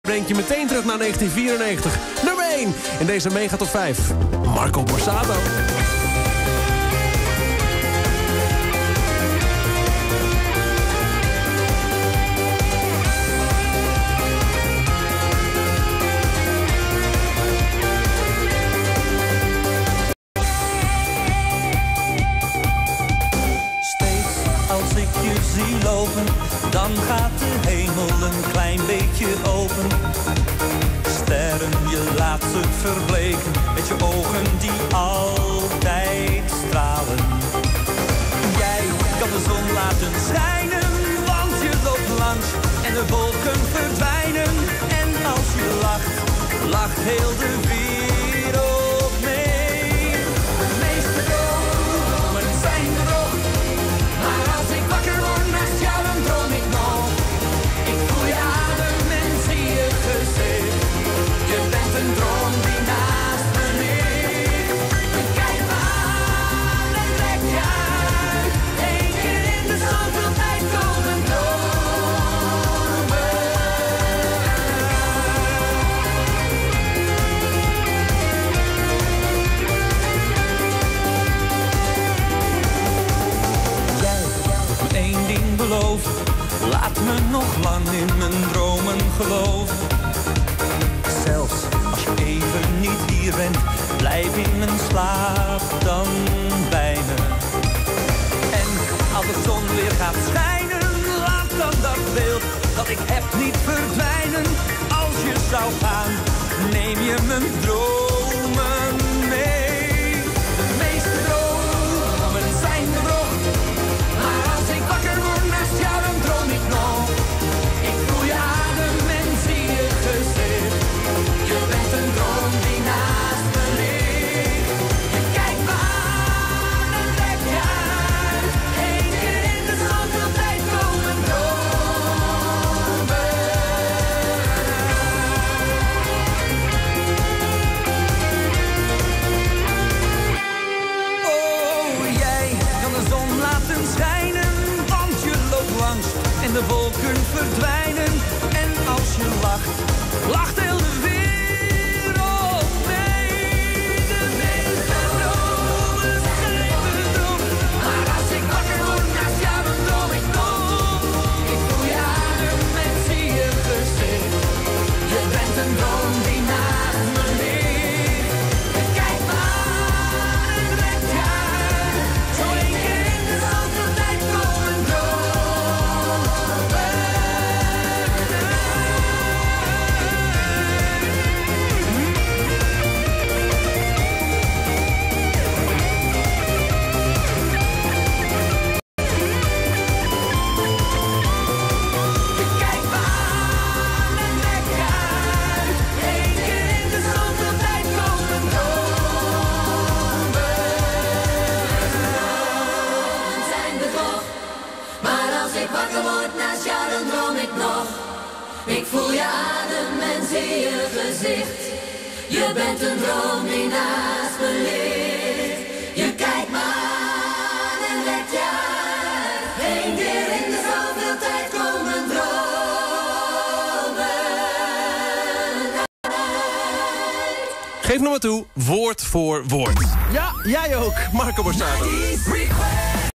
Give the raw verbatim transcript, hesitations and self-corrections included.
brengt je meteen terug naar negentien vierennegentig. Nummer één in deze Mega Top vijf. Marco Borsato. Lopen, dan gaat de hemel een klein beetje open. Sterren, je laat ze verbleken met je ogen die altijd stralen. Jij kan de zon laten schijnen, want je loopt langs en de wolken verdwijnen. En als je lacht, lacht heel de wereld mee. De meeste dromen zijn droog, maar als ik wakker word naast jou, dan droom ik nog. Ik voel je adem en zie je gezicht. Je bent een droom die naast me ligt. Je kijkt me aan en trek je uit. Eén keer in de zoveel tijd komen dromen. Jij hebt me één ding beloofd. Laat me nog lang in mijn dromen geloven. Zelfs als je even niet hier bent, blijf in mijn slaap dan bij me. En als de zon weer gaat schijnen, laat dan dat beeld dat ik heb niet verdwijnen. Als je zou gaan, neem je mijn dromen mee. De meeste dromen zijn bedrog, maar als ik wakker word naast jou, dan droom ik nog. Ik voel je adem en zie je gezicht. Je bent een droom die naast me ligt. Je kijkt me aan en trek je uit. Eén keer in de zoveel tijd komen dromen. Oh, jij kan de zon laten schijnen, want je loopt langs en de wolken verdwijnen. En als je lacht, lacht heel de wereld mee. De meeste dromen zijn bedrog, maar als ik wakker word naast jou, dan droom ik nog. Ik voel je adem en zie je gezicht. Je bent een droom die naast me ligt. Je kijkt me aan en trek je uit. Zo één keer in de zoveel tijd komen dromen. Je kijkt me aan en trek je uit. Eén keer in de zoveel tijd komen dromen. Zijn bedrog, maar als ik wakker word naast jou, dan droom ik nog. Ik voel je adem en zie je gezicht. Je bent een droom die naast me ligt. Je kijkt me aan en trekt je uit. Eén keer in de zoveel tijd komen dromen uit. Geef nog maar toe, woord voor woord. Ja, jij ook, Marco Borsato. Request.